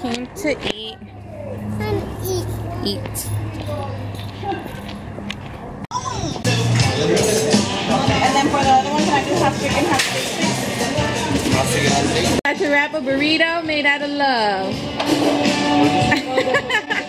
came to eat. Eat. And then for the other one, can I just have chicken, have steak? Got to wrap a burrito made out of love.